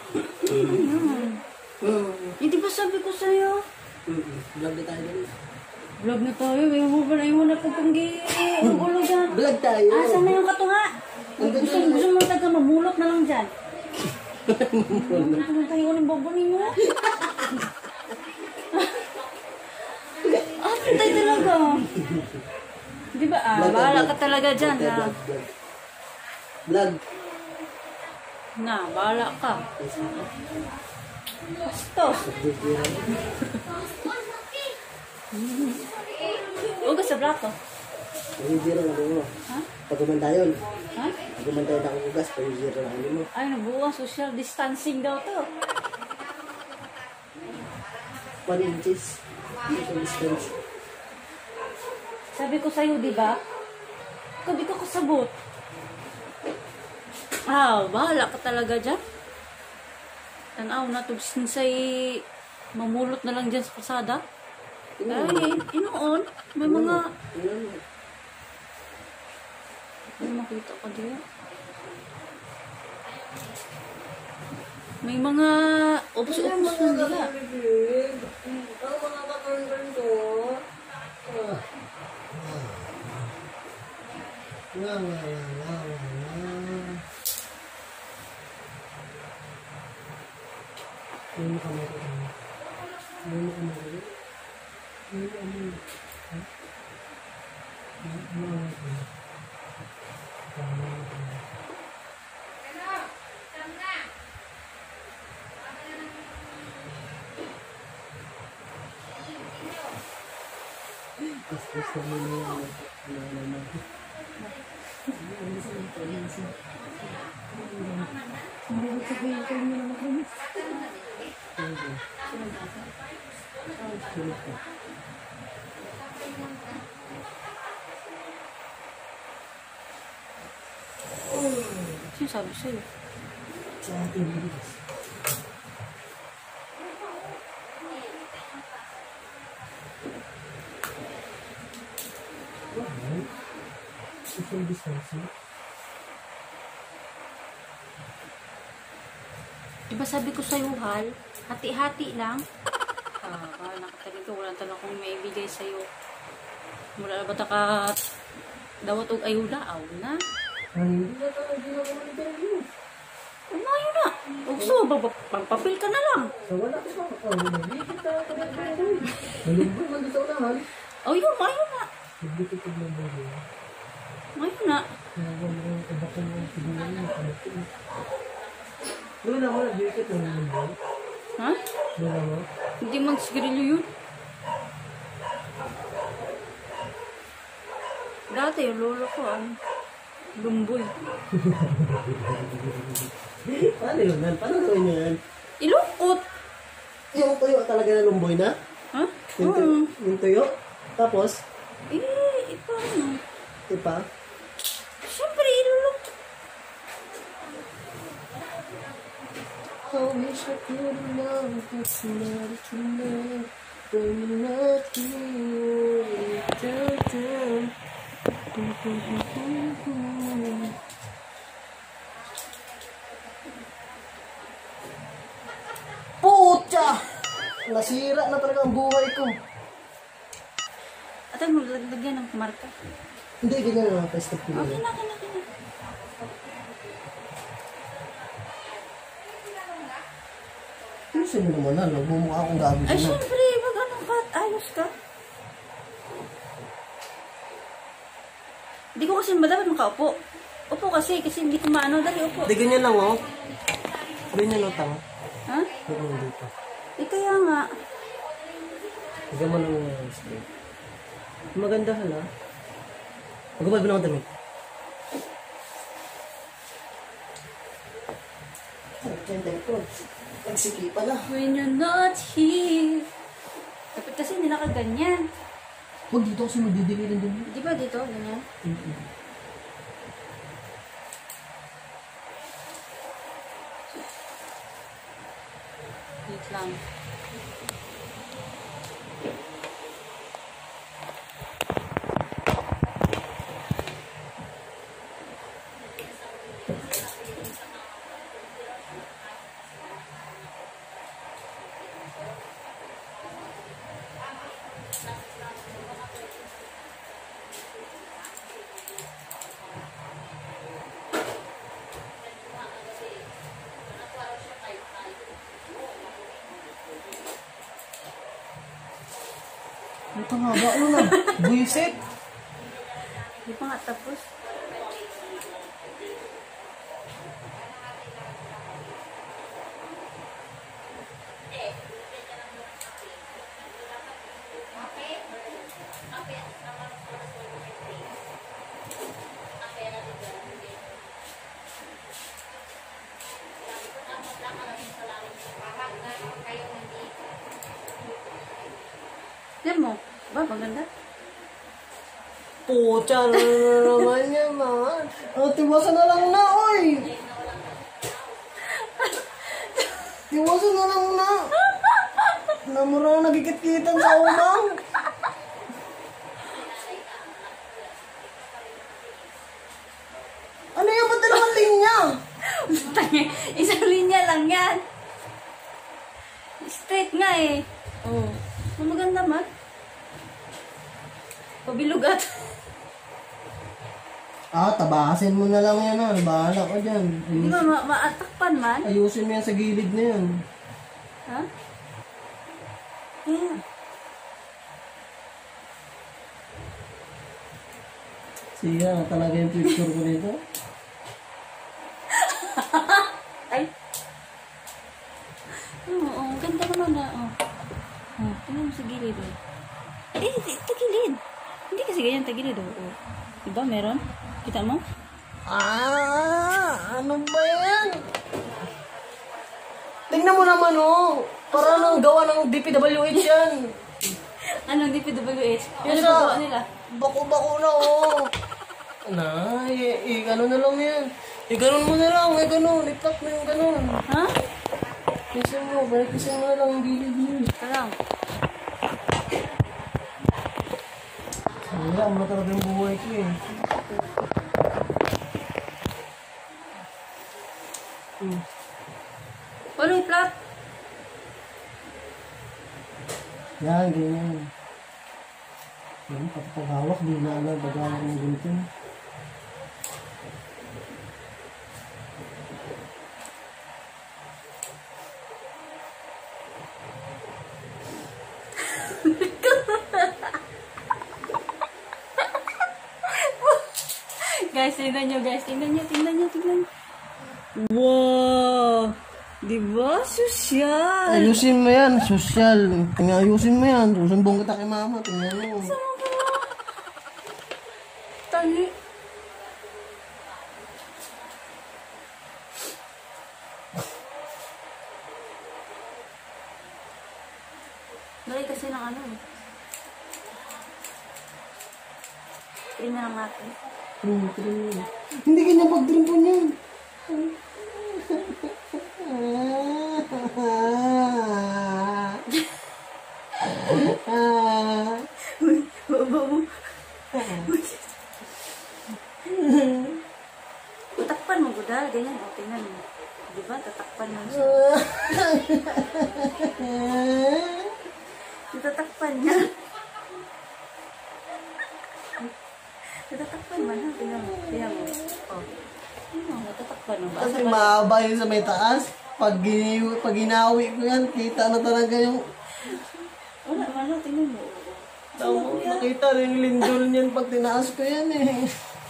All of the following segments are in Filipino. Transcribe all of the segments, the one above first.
Hindi ba sabi ko sa'yo? Vlog na tayo dun. Vlog na tayo. May mo na pagkanggi. Ulo dyan. Vlog tayo. Asan na yung katunga? Gusto mo taga mamulot na lang dyan. Ano tayo ulit babunin mo? Ano tayo talaga? Di ba? Bahala ka talaga dyan. Vlog. Na, bahala ka. Bastos. Huwag sa plato. Pag-zero na mo. Ha? Pag-umanda yun. Ha? Pag-umanda yun ako ugas, pag-zero na mo. Ay, nabuwang social distancing daw to. 1 inches. Social distance. Sabi ko sa'yo, di ba? Ikaw di ka kasabot. Bahala ka talaga dyan. Tanaw na to, sinsay mamulot na lang dyan sa kalsada. Ay, inoon. May mga... May makita ka diyan. May mga obs-obs na nila. Sino sabi sa'yo? Sa ating bilis. Social distancing. Diba sabi ko sa'yo, Hal? Hati-hati lang. Nakatalito. Wala talaga akong maibigay sa'yo. Mula na ba ka dawat og ayuda? Aw na. Hindi na tayo ginagawa-interview. Umayo na. Gusto, pagpapil ka na lang. So wala ka pa. Naglikit na ako ng baboy. Nalubog man dito sa unahan. Yun, mayo na. Naglikit ng baboy. Mayo na. Naglikit ng baboy. Doon na mo naglikit ng baboy. Ha? Doon na mo. Hindi man sigarilyo yun. Dati yung lolo ko, lumboy. Paano yun, man? Paano gawin nyo yan? Ilukot. Yung tuyo talaga na lumboy na? Ha? Yung tuyo? Tapos? Paano? Ipa? Siyempre, ilulukot. I wish I could love but not tonight. When you're not here, down. Pucha! Nasira na talaga ang buhay ko. At mo lagyan ng marka. Hindi, ganyan na ang step ko. Okay na. Ano sa'yo naman na? Nagmumukha akong gabi Ay, na. syempre, wag anong kat. Ayos ka. Hindi ko kasi dapat makaupo. Upo kasi hindi ko maano. Dali, upo. Hindi, ganyan lang oh. Ganyan lang tanga. Ha? Ganyan dito. Kaya nga. Bigyan mo ng straight. Maganda hala. Magubad mo naman damit. Ganda ito. Nagsikipan na. When you're not here. Dapat kasi hindi nakaganyan. Huwag dito kasi magdidikirin din. Di ba dito? Ganyan? Wait lang. Ito nga ba? Ano na? Buisit. Di pa nga tapos. Yan mo. Ba, maganda. Pucha na naman yan, man. Tiwasan na lang na, oy. Tiwasan na lang na. Namura na nagkikit-kitan sa umang. Ano yan? Ba't dalawang linya? Isang linya lang yan. Straight nga eh. Oh. Maganda man. Pabilugat. Tabasin mo na lang yan, ha. Bahala ka dyan. Di ba maatakpan man? Ayusin mo yan sa gilid na yan. Ha? Yeah. Siya, talaga yung picture ko dito. Ay. Oo, ganda naman na. Tingnan mo sa gilid. Tagilid. Hindi kasi ganyan tagilid. Diba meron? Kita mo? Ano ba yan? Tingnan mo naman, oh. Para nang gawa ng DPWH yan. Anong DPWH? Yung Ano nagagawa nila? Bako-bako na, oh. Ano na lang yan. Ganon mo na lang, ganon. Ipak mo yung ganon. Ha? Kisin mo na lang ang gilid mo. Parang. Wala, muna talaga yung buhay ko eh. Ano yung flat? Yan, ganyan. Yan, paghawak, di na alam, bagawak ng ganito. Guys, tingnan nyo guys. Tingnan nyo. Wow! Diba? Sosyal! Ayusin mo yan, sosyal. Ayusin mo yan. Susumbong kita kay mama. Tingnan mo. Tali. Dali kasi ng ano eh. Trim na lang natin. Hindi ganyan pag-drink po niyan. Tatakpan mo, Gudal. Ganyan. O, tingnan mo. Diba? Tatakpan mo siya. Tatakpan niya. Tatakpan man, ha? Tingnan mo. O. Tatakpan mo. Kasi mahaba yun sa may taas. Pag ginawi ko yan, kita na talaga yung... Wala man, ha? Tingnan mo. Nakita na yung lindol niyan pag tinaas ko yan eh.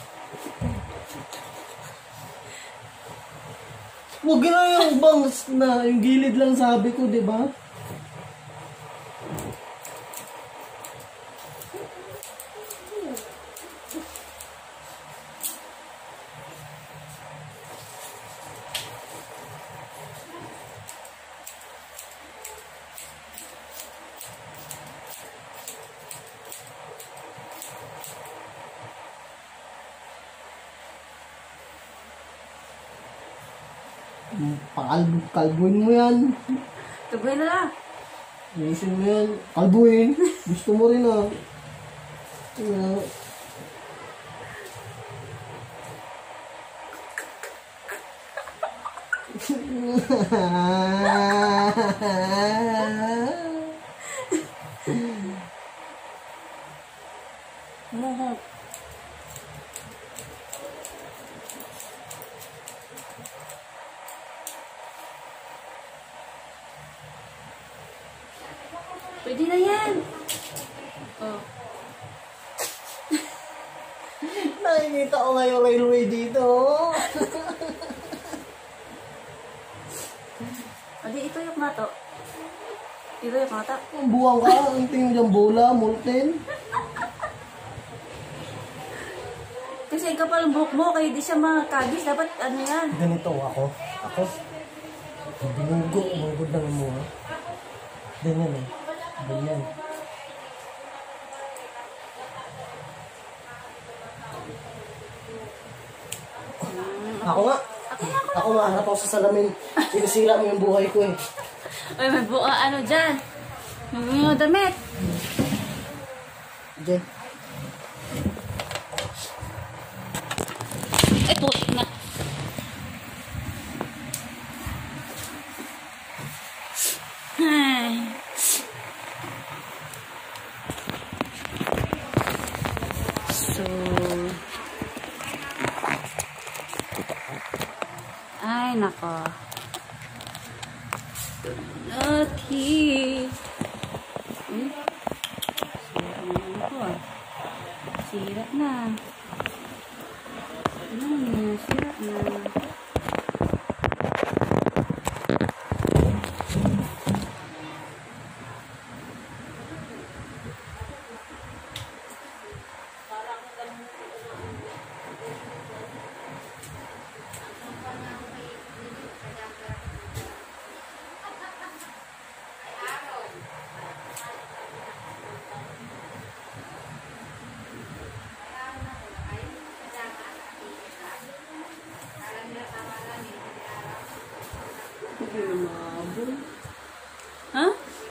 Huwag na yung bangs na, yung gilid lang sabi ko, di ba? Kalbuin mo yan. Tubuhin na lang. Ayusin mo yan. Kalbuin. Gusto mo rin ah. Muhok. Pwede na yan. Oh. Nakikita ko nga yung railway dito. Adi, ito yung mato. Ito yung mata. Ang buwang ka, ang tingin dyan bola, molten. Kasi kapal ang buhok mo, kaya di siya makagis. Dapat ano yan. Ganito ako. Binugod lang mo ha. Ganyan eh. Ganyan. Ako nga, hanap ako sa salamin. Sinisira mo yung buhay ko eh. Ay, may ano dyan. May mga damit. Diyan. Ito na. Ay. So, ay nako. Lucky. Sira na. Sira na. Ha?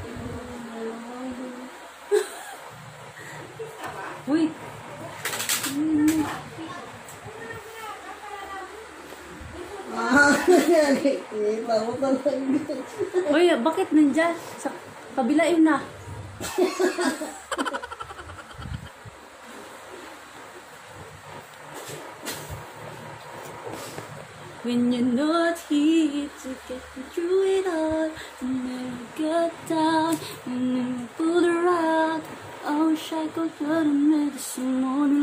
Uy. Uy, bakit nandyan? Sa kabila yun na. When you're not here to get me through it all, you never got down, you never pulled around. I wish I could put a medicine on